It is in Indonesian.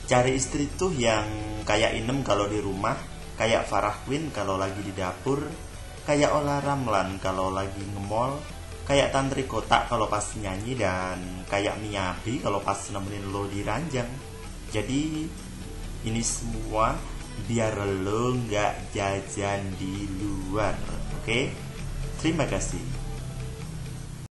Cari istri tuh yang kayak Inem kalau di rumah, kayak Farah Queen kalau lagi di dapur, kayak Ola Ramlan kalau lagi nge-mall, kayak Tantri Kotak kalau pas nyanyi, dan kayak Miyabi kalau pas nemenin lo di ranjang. Jadi ini semua biar lo nggak jajan di luar, oke? Terima kasih.